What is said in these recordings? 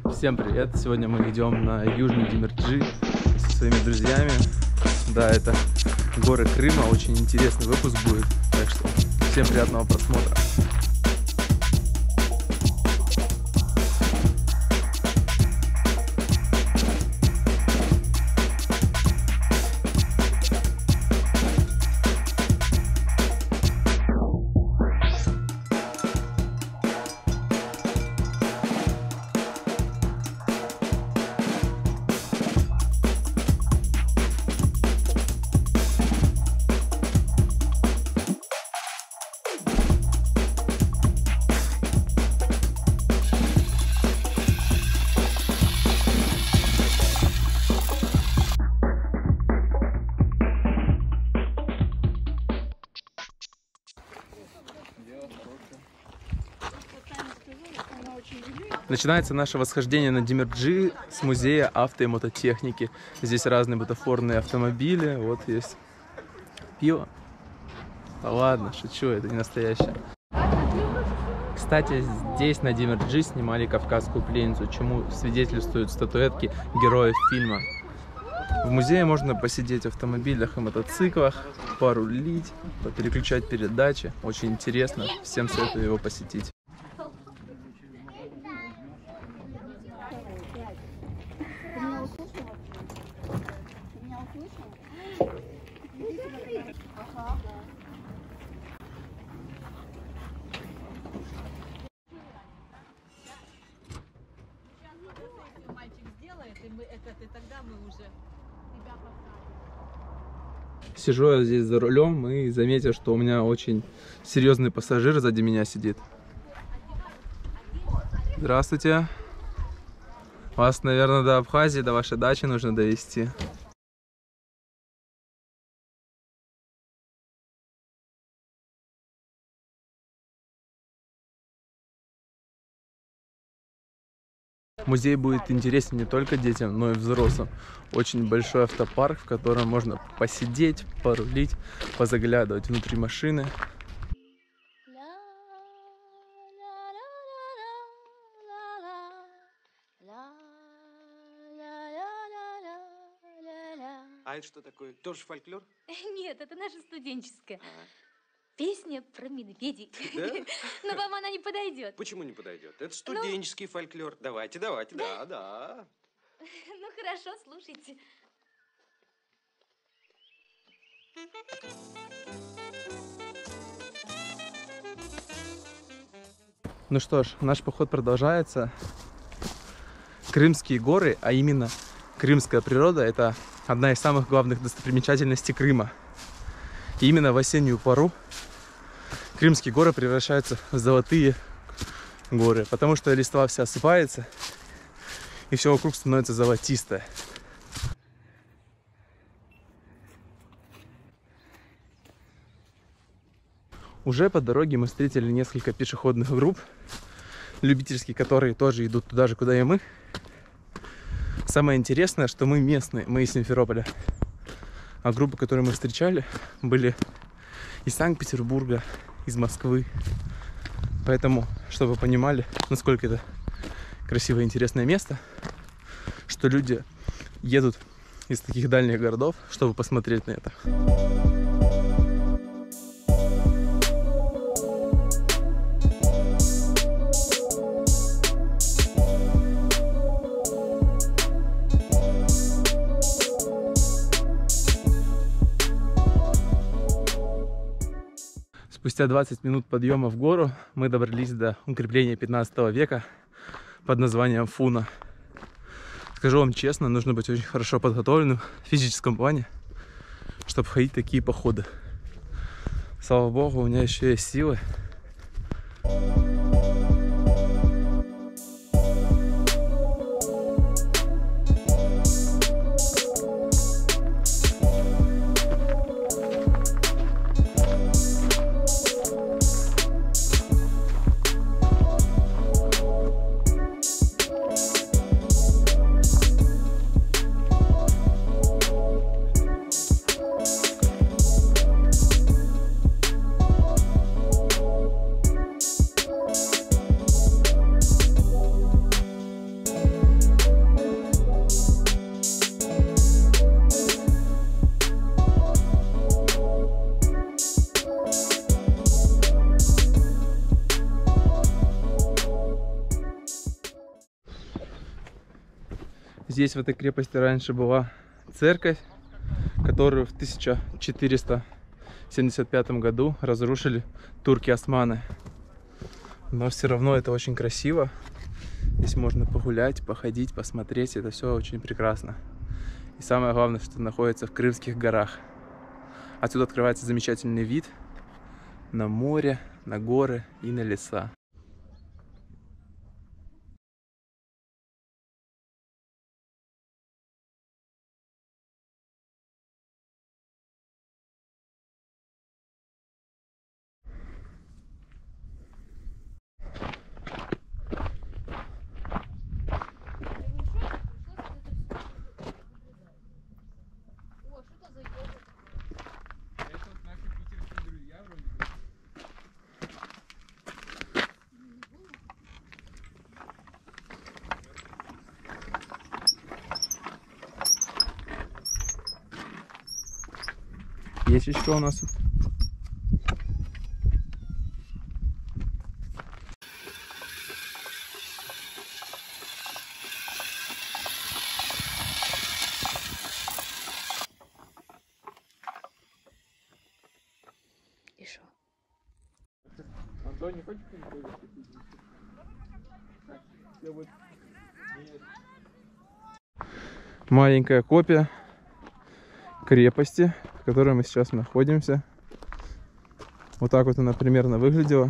Всем привет! Сегодня мы идем на Южный Демирджи со своими друзьями. Да, это горы Крыма, очень интересный выпуск будет, так что всем приятного просмотра. Начинается наше восхождение на Демирджи с музея авто и мототехники. Здесь разные бутафорные автомобили. Вот есть пиво. Да ладно, шучу, это не настоящее. Кстати, здесь на Демирджи снимали «Кавказскую пленницу», чему свидетельствуют статуэтки героев фильма. В музее можно посидеть в автомобилях и мотоциклах, порулить, переключать передачи. Очень интересно, всем советую его посетить. Сижу я здесь за рулем и заметил, что у меня очень серьезный пассажир сзади меня сидит. Здравствуйте. Вас, наверное, до Абхазии, до вашей дачи нужно довезти. Музей будет интересен не только детям, но и взрослым. Очень большой автопарк, в котором можно посидеть, порулить, позаглядывать внутри машины. А это что такое? Тоже фольклор? Нет, это наша студенческая. Песня про медведей. Да? Но вам она не подойдет. Почему не подойдет? Это студенческий фольклор. Давайте, да. Ну хорошо, слушайте. Ну что ж, наш поход продолжается. Крымские горы, а именно крымская природа, это одна из самых главных достопримечательностей Крыма. И именно в осеннюю пору крымские горы превращаются в золотые горы, потому что листва вся осыпается, и все вокруг становится золотистое. Уже по дороге мы встретили несколько пешеходных групп, любительские, которые тоже идут туда же, куда и мы. Самое интересное, что мы местные, мы из Симферополя. А группы, которые мы встречали, были из Санкт-Петербурга, из Москвы. Поэтому, чтобы вы понимали, насколько это красивое и интересное место, что люди едут из таких дальних городов, чтобы посмотреть на это. Спустя 20 минут подъема в гору мы добрались до укрепления 15 века под названием Фуна. Скажу вам честно, нужно быть очень хорошо подготовленным в физическом плане, чтобы ходить такие походы. Слава богу, у меня еще есть силы. Здесь в этой крепости раньше была церковь, которую в 1475 году разрушили турки-османы. Но все равно это очень красиво. Здесь можно погулять, походить, посмотреть. Это все очень прекрасно. И самое главное, что находится в Крымских горах. Отсюда открывается замечательный вид на море, на горы и на леса. Есть еще у нас тут. И шо? Антон, не хочешь маленькая копия крепости, в которой мы сейчас находимся. Вот так вот она примерно выглядела.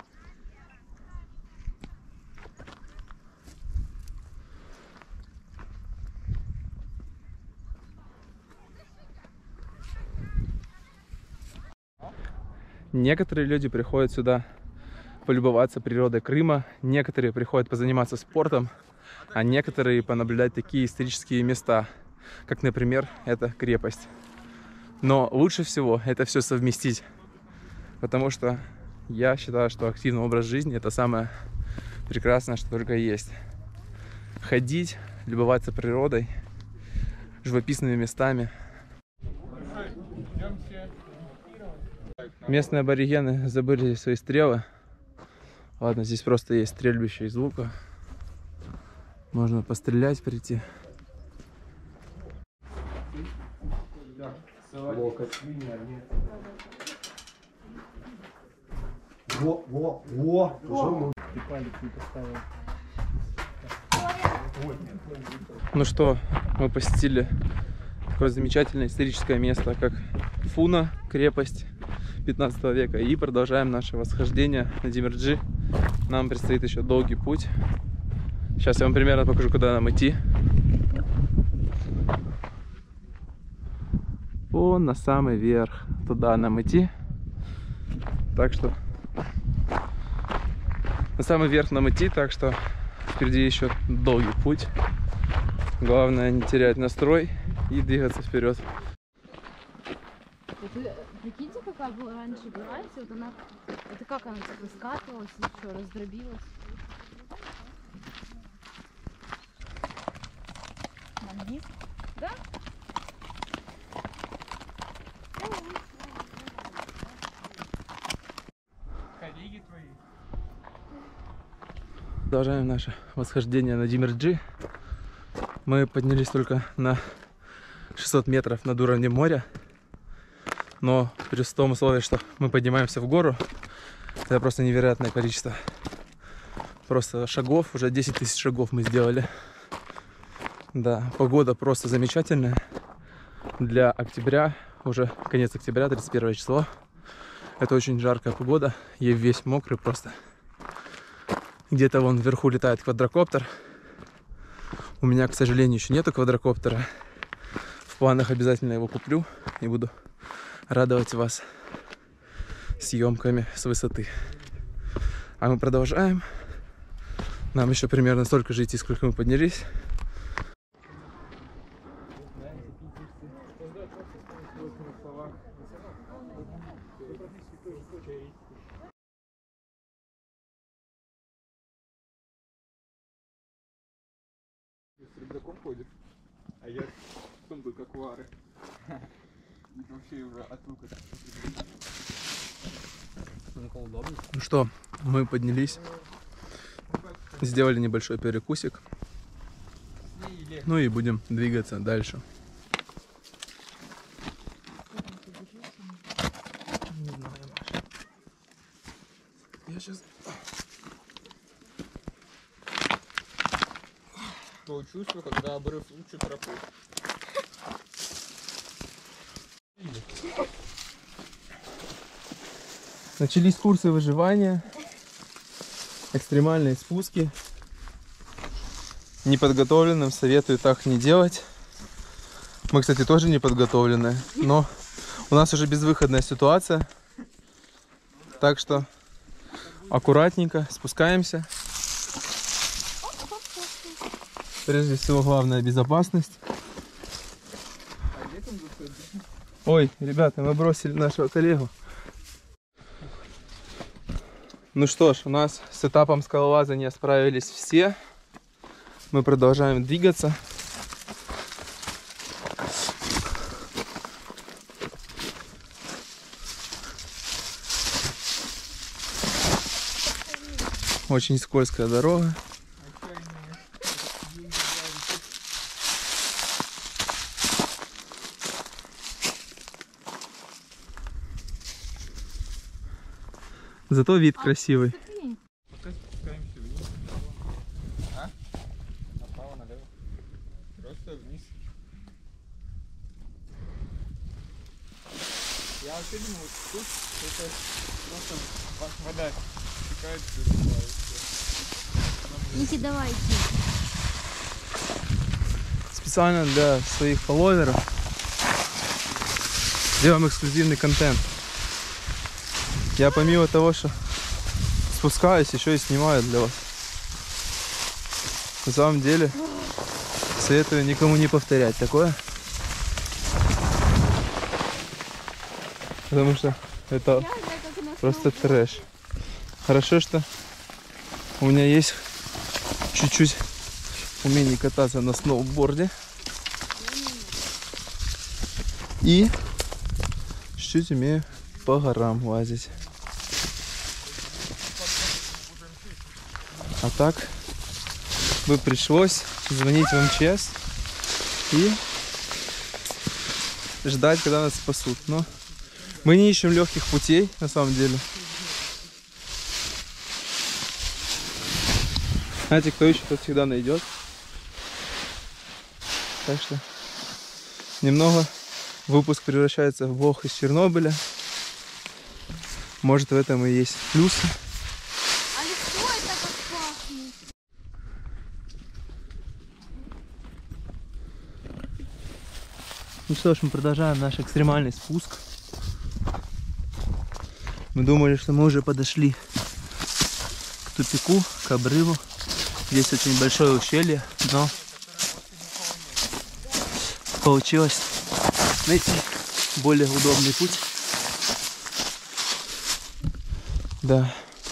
Некоторые люди приходят сюда полюбоваться природой Крыма, некоторые приходят позаниматься спортом, а некоторые понаблюдать такие исторические места, как, например, эта крепость. Но лучше всего это все совместить, потому что я считаю, что активный образ жизни — это самое прекрасное, что только есть. Ходить, любоваться природой, живописными местами. Местные аборигены забыли свои стрелы. Ладно, здесь просто есть стрельбище из лука. Можно пострелять, прийти. Ну что, мы посетили такое замечательное историческое место, как Фуна, крепость 15 века, и продолжаем наше восхождение на Демирджи. Нам предстоит еще долгий путь. Сейчас я вам примерно покажу, куда нам идти. Вон на самый верх, туда нам идти. Так что на самый верх нам идти, так что впереди еще долгий путь. Главное не терять настрой и двигаться вперед. Прикиньте, какая была раньше грязь, вот она, это как она типа скатывалась, еще раздробилась. На вниз? Да? Коллеги твои. Продолжаем наше восхождение на Демирджи. Мы поднялись только на 600 метров над уровнем моря. Но при том условии, что мы поднимаемся в гору, это просто невероятное количество. Просто шагов, уже 10 тысяч шагов мы сделали. Да, погода просто замечательная. Для октября, уже конец октября, 31 число. Это очень жаркая погода. Я весь мокрый просто. Где-то вон вверху летает квадрокоптер. У меня, к сожалению, еще нету квадрокоптера. В планах обязательно его куплю и буду радовать вас съемками с высоты. А мы продолжаем. Нам еще примерно столько же идти, сколько мы поднялись. С рюкзаком ходит, а я в сумку как вары. Вообще уже от лука. Ну что, мы поднялись, сделали небольшой перекусик. Ну и будем двигаться дальше. Не знаю, Маша. Я сейчас... То чувство, когда обрыв лучше тропу. Начались курсы выживания, экстремальные спуски. Неподготовленным советую так не делать. Мы, кстати, тоже не подготовленные, но у нас уже безвыходная ситуация. Так что аккуратненько спускаемся. Прежде всего, главная безопасность. Ой, ребята, мы бросили нашего коллегу. Ну что ж, у нас с этапом скалолазания справились все. Мы продолжаем двигаться. Очень скользкая дорога. Зато вид красивый. Спускаемся вниз. А? Направо, налево. Просто вниз. Я вообще думал, вот тут это просто вода стекает и Ники, давайте. Специально для своих фолловеров делаем эксклюзивный контент. Я помимо того, что спускаюсь, еще и снимаю для вас. На самом деле, советую никому не повторять такое. Потому что это просто трэш. Хорошо, что у меня есть чуть-чуть умение кататься на сноуборде. И чуть-чуть умею по горам лазить. А так бы пришлось звонить в МЧС и ждать, когда нас спасут. Но мы не ищем легких путей, на самом деле. Знаете, кто ищет, тот всегда найдет. Так что немного выпуск превращается в влог из Чернобыля. Может, в этом и есть плюсы. А легко это как пахнет. Ну что ж, мы продолжаем наш экстремальный спуск. Мы думали, что мы уже подошли к тупику, к обрыву. Здесь очень большое ущелье, но получилось найти более удобный путь. Да.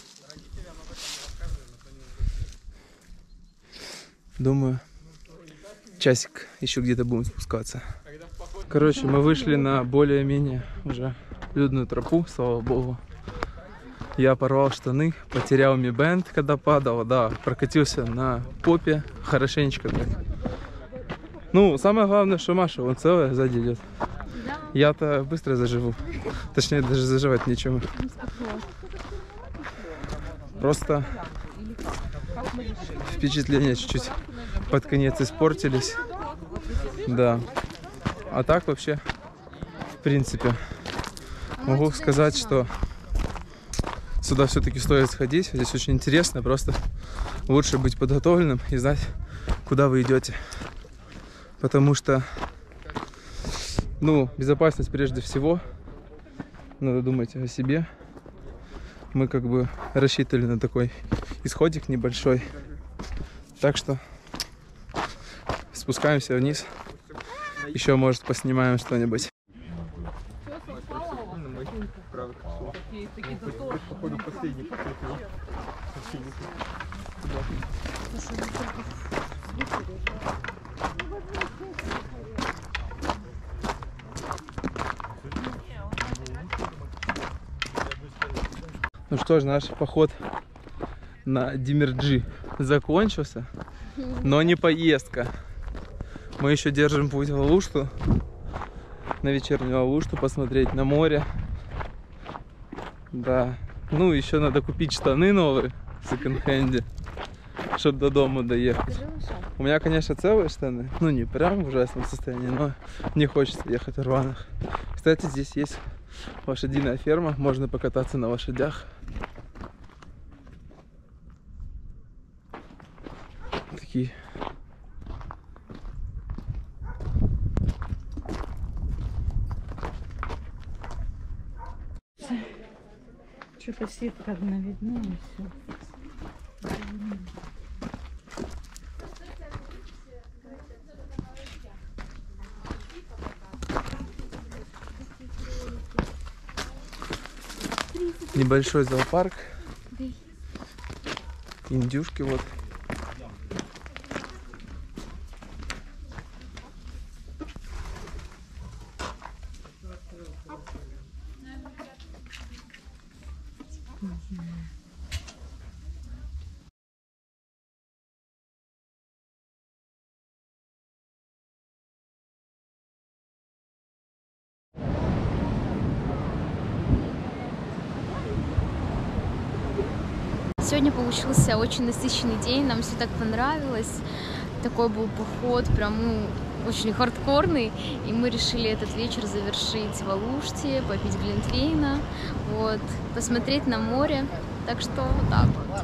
Думаю, часик еще где-то будем спускаться. Короче, мы вышли на более-менее уже людную тропу, слава богу. Я порвал штаны, потерял Mi Band, когда падал, да, прокатился на попе, хорошенечко так. Ну, самое главное, что Маша, вон целая сзади идет. Да. Я-то быстро заживу. Точнее, даже заживать нечему. Просто впечатления чуть-чуть под конец испортились. Да. А так вообще, в принципе, могу сказать, что сюда все-таки стоит сходить. Здесь очень интересно, просто лучше быть подготовленным и знать, куда вы идете. Потому что, ну, безопасность прежде всего. Надо думать о себе. Мы как бы рассчитывали на такой исходик небольшой. Так что спускаемся вниз. Еще, может, поснимаем что-нибудь. Походу последний. Ну что ж, наш поход на Демирджи закончился, но не поездка. Мы еще держим путь в Алушту, на вечернюю Алушту, посмотреть на море. Да. Ну, еще надо купить штаны новые в секонд-хенде, чтобы до дома доехать. У меня, конечно, целые штаны. Ну, не прям в ужасном состоянии, но не хочется ехать в рваных. Кстати, здесь есть лошадиная ферма. Можно покататься на лошадях. Такие. Что-то сетка одна видна и все. Небольшой зоопарк. Индюшки вот. Сегодня получился очень насыщенный день, нам все так понравилось. Такой был поход, прям очень хардкорный. И мы решили этот вечер завершить в Алуште, попить глинтвейна, вот, посмотреть на море. Так что вот так вот.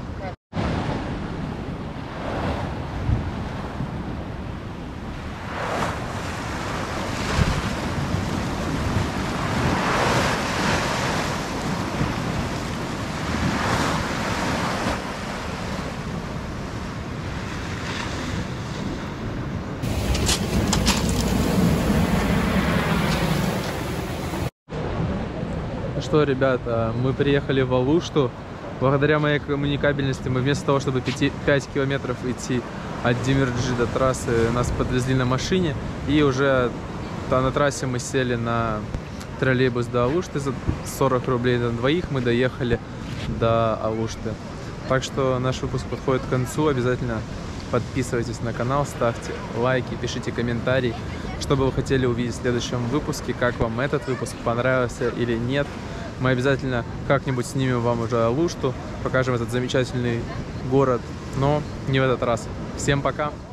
Что, ребята, мы приехали в Алушту. Благодаря моей коммуникабельности мы вместо того, чтобы 5 километров идти от Демирджи до трассы, нас подвезли на машине. И уже на трассе мы сели на троллейбус до Алушты за 40 рублей на двоих. Мы доехали до Алушты. Так что наш выпуск подходит к концу. Обязательно подписывайтесь на канал, ставьте лайки, пишите комментарии, что бы вы хотели увидеть в следующем выпуске, как вам этот выпуск, понравился или нет. Мы обязательно как-нибудь снимем вам уже Алушту, покажем этот замечательный город, но не в этот раз. Всем пока!